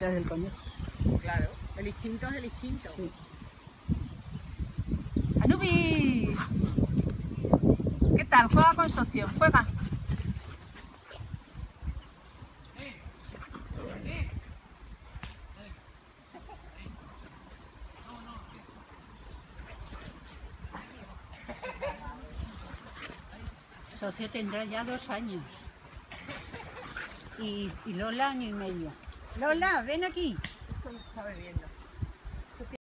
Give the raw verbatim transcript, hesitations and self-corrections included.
Es del conejo. Claro, el instinto es el instinto. Sí. ¡Anubis! ¿Qué tal? Juega con socio, juega. Socio tendrá ya dos años. Y, y Lola año y medio. Lola, ven aquí. Está bebiendo.